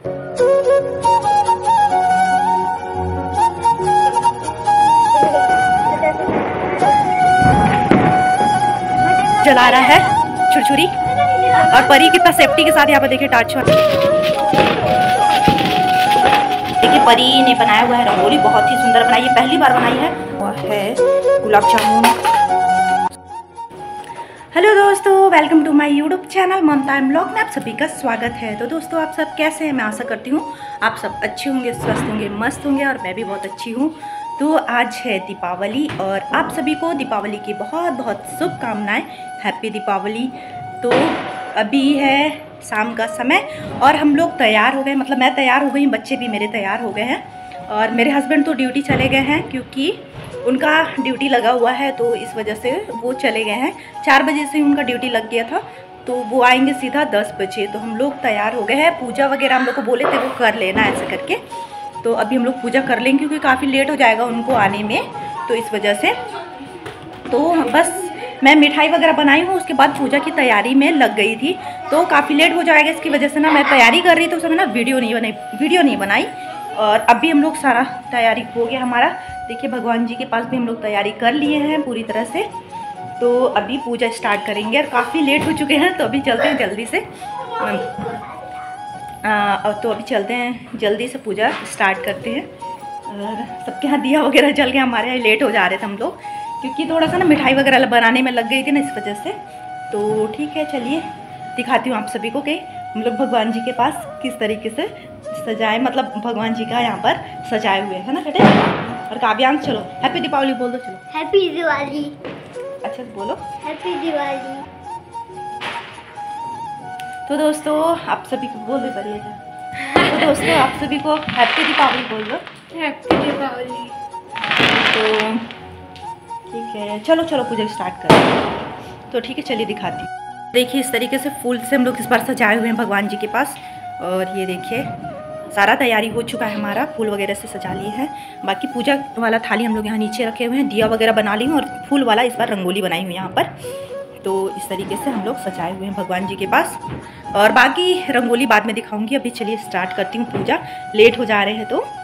जला रहा है छुरछुरी, और परी कितना सेफ्टी के साथ यहाँ पर देखिए टार्च। देखिए परी ने बनाया हुआ है रंगोली, बहुत ही सुंदर बनाई है, पहली बार बनाई है। वह है गुलाब जामुन। हेलो दोस्तों, welcome to my YouTube channel Mamta and blog में आप सभी का स्वागत है। तो दोस्तों आप सब कैसे हैं? मैं आशा करती हूँ आप सब अच्छे होंगे, स्वस्थ होंगे, मस्त होंगे, और मैं भी बहुत अच्छी हूँ। तो आज है दीपावली और आप सभी को दीपावली की बहुत बहुत शुभकामनाएं। हैप्पी दीपावली। तो अभी है शाम का समय और हम लोग तैयार हो गए, मतलब मैं तैयार हो गई, बच्चे भी मेरे तैयार हो गए हैं। और मेरे हस्बैंड तो ड्यूटी चले गए हैं क्योंकि उनका ड्यूटी लगा हुआ है, तो इस वजह से वो चले गए हैं। 4 बजे से उनका ड्यूटी लग गया था, तो वो आएंगे सीधा 10 बजे। तो हम लोग तैयार हो गए हैं। पूजा वगैरह हम लोग को बोले थे वो कर लेना ऐसे करके, तो अभी हम लोग पूजा कर लेंगे क्योंकि काफ़ी लेट हो जाएगा उनको आने में, तो इस वजह से। तो बस मैं मिठाई वगैरह बनाई हूँ, उसके बाद पूजा की तैयारी में लग गई थी, तो काफ़ी लेट हो जाएगा। इसकी वजह से ना मैं तैयारी कर रही थी, उस समय ना वीडियो नहीं बनाई। और अभी हम लोग सारा तैयारी हो गया हमारा। देखिए भगवान जी के पास भी हम लोग तैयारी कर लिए हैं पूरी तरह से। तो अभी पूजा स्टार्ट करेंगे और काफ़ी लेट हो चुके हैं, तो अभी चलते हैं जल्दी से। तो अभी चलते हैं जल्दी से, पूजा स्टार्ट करते हैं। और सबके यहाँ दिया वगैरह जल गया, हमारे यहाँ लेट हो जा रहे थे हम लोग क्योंकि थोड़ा सा ना मिठाई वगैरह बनाने में लग गई थी ना, इस वजह से। तो ठीक है, चलिए दिखाती हूँ आप सभी को कि हम लोग भगवान जी के पास किस तरीके से सजाए, मतलब भगवान जी का यहाँ पर सजाए हुए है ना बेटे। और काव्यांश चलो हैप्पी दीपावली बोल दो, चलो हैप्पी दिवाली। अच्छा बोलो हैप्पी दिवाली। तो दोस्तों आप सभी को बोल दो, बढ़िया जा। तो दोस्तों आप सभी को हैप्पी दीपावली बोल दो। हैप्पी दीपावली। तो ठीक है, चलो चलो पूजा स्टार्ट करो। तो ठीक है, चलिए दिखाती हूँ। देखिए इस तरीके से फूल से हम लोग इस बार सजाए हुए हैं भगवान जी के पास। और ये देखिए सारा तैयारी हो चुका है हमारा, फूल वगैरह से सजा लिए हैं। बाकी पूजा वाला थाली हम लोग यहाँ नीचे रखे हुए हैं, दिया वगैरह बना ली हूँ, और फूल वाला इस बार रंगोली बनाई हुई यहाँ पर। तो इस तरीके से हम लोग सजाए हुए हैं भगवान जी के पास, और बाकी रंगोली बाद में दिखाऊंगी। अभी चलिए स्टार्ट करती हूँ पूजा, लेट हो जा रहे हैं तो।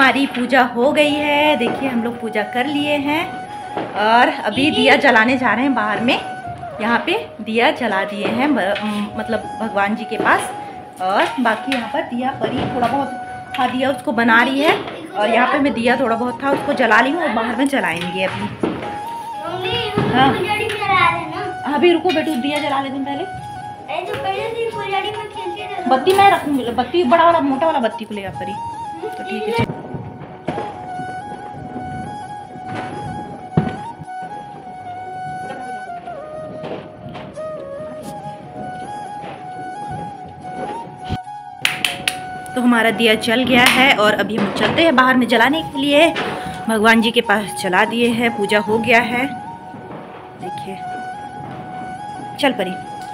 हमारी पूजा हो गई है। देखिए हम लोग पूजा कर लिए हैं और अभी दिया जलाने जा रहे हैं बाहर में। यहाँ पे दिया जला दिए हैं मतलब भगवान जी के पास। और बाकी यहाँ पर दिया परी थोड़ा बहुत था दिया उसको बना रही है। और यहाँ पे मैं दिया थोड़ा बहुत था उसको जला ली हूँ और बाहर में जलाएंगे अभी। हाँ अभी रुको बेटू, दिया जला ले तुम पहले। बत्ती मैं रखूँगी, बत्ती बड़ा वाला मोटा वाला बत्ती को ले आ परी तो ठीक है। तो हमारा दिया जल गया है और अभी हम चलते हैं बाहर में जलाने के लिए। भगवान जी के पास जला दिए हैं, पूजा हो गया है। देखिए चल परी।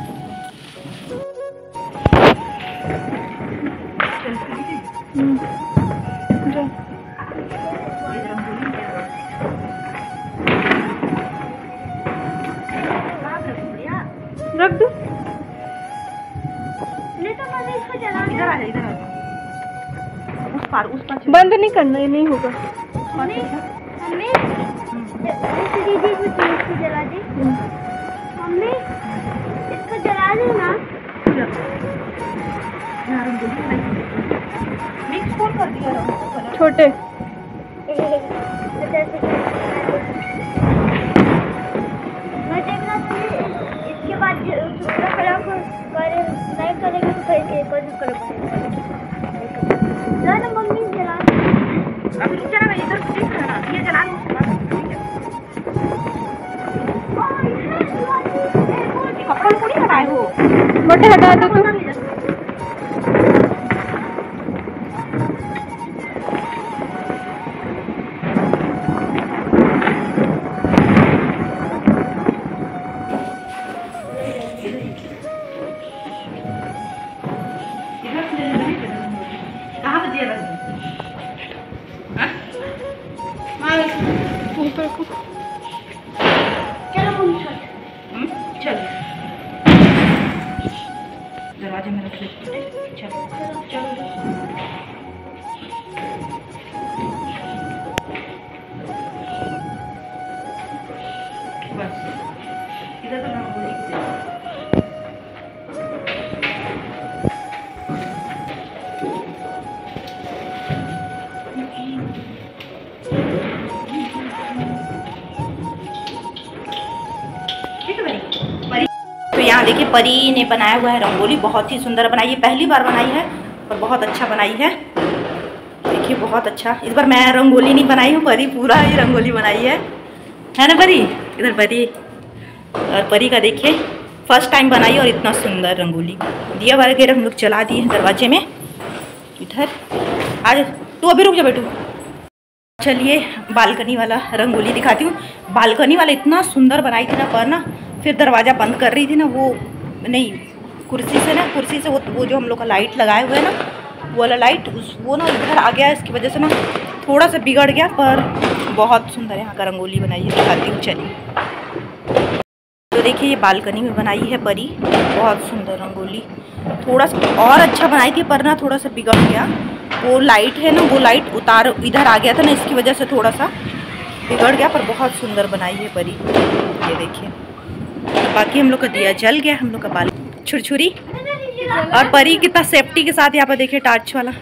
रख दो। इधर आ जा, इधर आ जा। उस पार बंद नहीं करना, ये नहीं होगा। जला दे मम्मी, इसको जला देना। मिक्स कौन कर दिया छोटे इसके बाद नहीं करेंगे तो फिर मम्मी जला। अभी रुक जाना, इधर देख ना, ये जला लो उसके बाद। कपड़ा थोड़ी हटाए हो, मोटे हटा दो तो। कहाँ पे दिया रख चल दरवाजे में रख ले। चलो चलो बस इधर तो रंगोली तो यहाँ देखिए परी ने बनाया हुआ है रंगोली, बहुत ही सुंदर बनाई है। पहली बार बनाई है और बहुत अच्छा बनाई है। देखिए बहुत अच्छा। इस बार मैं रंगोली नहीं बनाई हूँ, परी पूरा ही रंगोली बनाई है ना परी? इधर परी और परी का देखिए फर्स्ट टाइम बनाई और इतना सुंदर रंगोली। दिया वगैरह हम लोग चला दिए हैं दरवाजे में। इधर आज तू अभी रुक जा बेटू। चलिए बालकनी वाला रंगोली दिखाती हूँ। बालकनी वाला इतना सुंदर बनाई थी ना पर ना फिर दरवाज़ा बंद कर रही थी ना, वो नहीं कुर्सी से वो जो हम लोग का लाइट लगाए हुए हैं ना, वो वाला लाइट वो ना इधर आ गया, इसकी वजह से ना थोड़ा सा बिगड़ गया। पर बहुत सुंदर यहाँ का रंगोली बनाई है, दिखाती हूँ चलिए। तो देखिए ये बालकनी में बनाई है परी, बहुत सुंदर रंगोली। थोड़ा सा और अच्छा बनाई थी पर ना थोड़ा सा बिगड़ गया। वो लाइट है ना, वो लाइट उतार इधर आ गया था ना, इसकी वजह से थोड़ा सा बिगड़ गया। पर बहुत सुंदर बनाई है परी, ये देखिए। बाकी हम लोग का दिया जल गया, हम लोग का बाल छुरछुरी और परी कितना सेफ्टी के साथ यहाँ पर देखिए टार्च वाला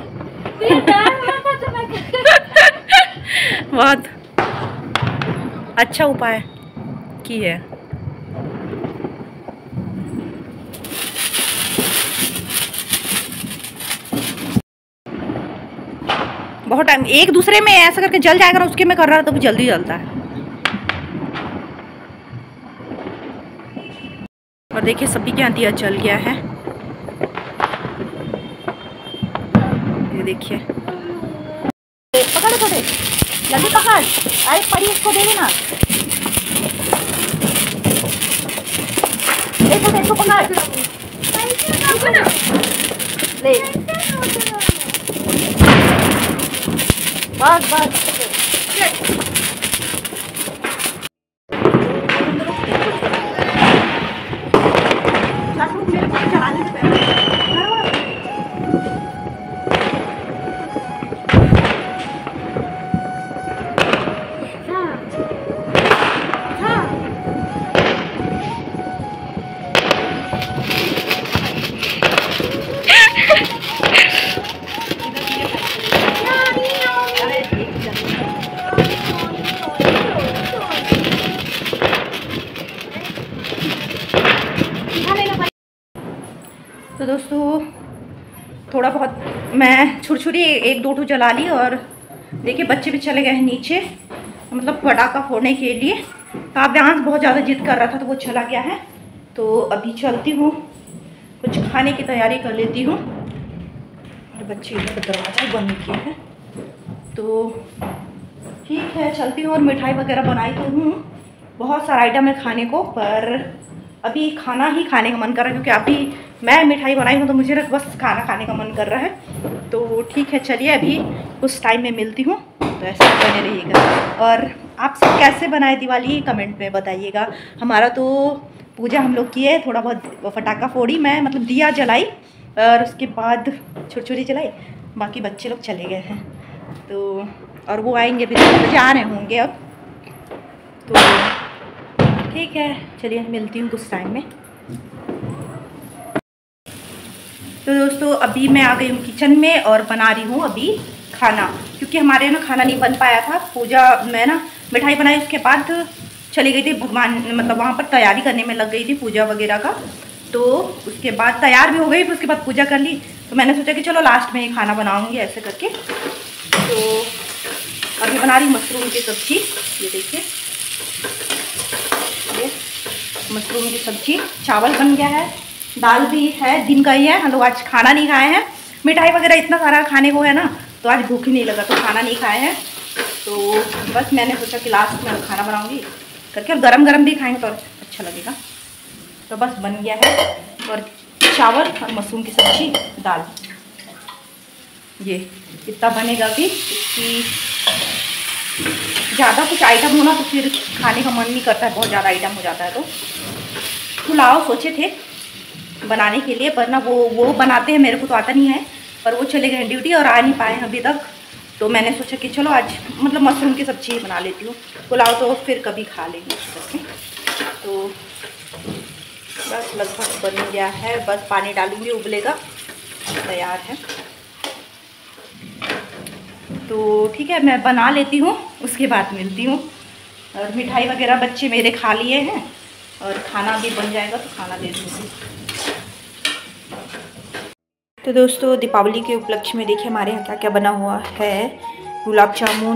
बहुत अच्छा उपाय की है। बहुत टाइम एक दूसरे में ऐसा करके जल जाएगा ना, उसके में कर रहा तो जल्दी जलता है। और देखिए सभी के यहाँ दिया जल गया है, ये देखिए। पकड़ थोड़े जल्दी पकड़, अरे परी इसको दे देना। देखो देखो पकड़ ले, बस बस। दोस्तों थोड़ा बहुत मैं छुरछुरी एक दो ठो जला ली और देखिए बच्चे भी चले गए हैं नीचे, मतलब पटाखा फोड़ने के लिए। काव्यांश बहुत ज़्यादा जिद कर रहा था तो वो चला गया है। तो अभी चलती हूँ, कुछ खाने की तैयारी कर लेती हूँ। बच्चे इधर दरवाजा बंद किए हैं तो ठीक है चलती हूँ। और मिठाई वगैरह बनाई तो हूँ, बहुत सारा आइटम है खाने को, पर अभी खाना ही खाने का मन कर रहा है क्योंकि अभी मैं मिठाई बनाई हूँ तो मुझे बस खाना खाने का मन कर रहा है। तो ठीक है चलिए अभी कुछ टाइम में मिलती हूँ, तो ऐसे बने रहिएगा। और आप सब कैसे बनाए दिवाली कमेंट में बताइएगा। हमारा तो पूजा हम लोग किए, थोड़ा बहुत फटाखा फोड़ी, मैं मतलब दिया जलाई और उसके बाद छुरछुरी जलाई, बाकी बच्चे लोग चले गए हैं। तो और वो आएंगे भी 3 बजे आ रहे होंगे अब। तो ठीक है चलिए मिलती हूँ कुछ टाइम में। तो दोस्तों अभी मैं आ गई हूँ किचन में और बना रही हूँ अभी खाना, क्योंकि हमारे यहाँ खाना नहीं बन पाया था। पूजा में ना मिठाई बनाई, उसके बाद चली गई थी भगवान, मतलब वहाँ पर तैयारी करने में लग गई थी पूजा वगैरह का। तो उसके बाद तैयार भी हो गई, फिर उसके बाद पूजा कर ली। तो मैंने सोचा कि चलो लास्ट में ही खाना बनाऊँगी ऐसे करके। तो अभी बना रही मशरूम की सब्ज़ी, ये देखिए ये मशरूम की सब्ज़ी। चावल बन गया है, दाल भी है, दिन का ही है, हम लोग आज खाना नहीं खाए हैं। मिठाई वगैरह इतना सारा खाने को है ना, तो आज भूख ही नहीं लगा तो खाना नहीं खाए हैं। तो बस मैंने सोचा कि लास्ट में खाना बनाऊंगी करके, और गरम गरम भी खाएंगे तो अच्छा लगेगा। तो बस बन गया है, और चावल और मशरूम की सब्ज़ी, दाल, ये इतना बनेगा। भी इसकी ज़्यादा कुछ आइटम होना तो फिर खाने का मन नहीं करता है, बहुत ज़्यादा आइटम हो जाता है। तो पुलाव सोचे थे बनाने के लिए, पर ना वो बनाते हैं, मेरे को तो आता नहीं है, पर वो चले गए ड्यूटी और आ नहीं पाए हैं अभी तक। तो मैंने सोचा कि चलो आज मतलब मशरूम की सब्ज़ी बना लेती हूँ, पुलाव तो फिर कभी खा लेंगे करके। तो बस लगभग बन गया है, बस पानी डालूँगी, उबलेगा, तैयार है। तो ठीक है मैं बना लेती हूँ, उसके बाद मिलती हूँ। और मिठाई वगैरह बच्चे मेरे खा लिए हैं और खाना भी बन जाएगा तो खाना दे दूँगी। तो दोस्तों दीपावली के उपलक्ष्य में देखिए हमारे यहाँ क्या क्या बना हुआ है। गुलाब जामुन,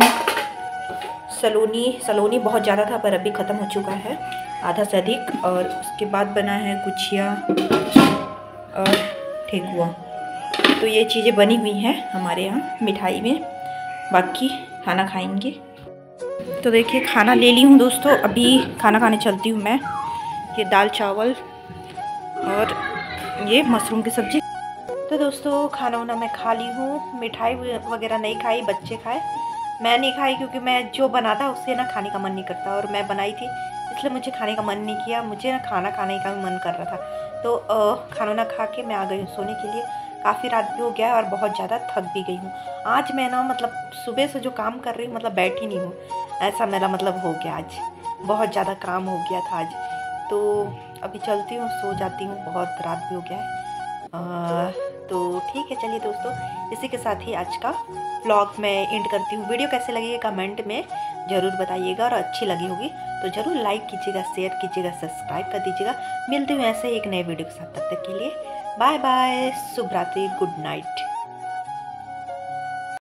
सलोनी बहुत ज़्यादा था पर अभी ख़त्म हो चुका है, आधा से अधिक। और उसके बाद बना है गुजिया और ठेकुआ। तो ये चीज़ें बनी हुई हैं हमारे यहाँ मिठाई में, बाकी खाना खाएंगे। तो देखिए खाना ले ली हूँ दोस्तों, अभी खाना खाने चलती हूँ मैं। ये दाल चावल और ये मशरूम की सब्ज़ी। तो दोस्तों खाना वाना मैं खा ली हूँ, मिठाई वगैरह नहीं खाई, बच्चे खाए, मैं नहीं खाई क्योंकि मैं जो बनाता उससे ना खाने का मन नहीं करता, और मैं बनाई थी इसलिए मुझे खाने का मन नहीं किया, मुझे ना खाना खाने का मन कर रहा था। तो खाना वाना खा के मैं आ गई हूँ सोने के लिए। काफ़ी रात भी हो गया है और बहुत ज़्यादा थक भी गई हूँ। आज मैं ना मतलब सुबह से जो काम कर रही हूँ, मतलब बैठी नहीं हूँ, ऐसा मेरा मतलब हो गया, आज बहुत ज़्यादा काम हो गया था आज। तो अभी चलती हूँ, सो जाती हूँ, बहुत रात भी हो गया है। तो ठीक है चलिए दोस्तों, इसी के साथ ही आज का व्लॉग मैं एंड करती हूँ। वीडियो कैसे लगी कमेंट में ज़रूर बताइएगा, और अच्छी लगी होगी तो ज़रूर लाइक कीजिएगा, शेयर कीजिएगा, सब्सक्राइब कर दीजिएगा। मिलती हूँ ऐसे ही एक नए वीडियो के साथ, तब तक के लिए बाय बाय, शुभ रात्रि, गुड नाइट।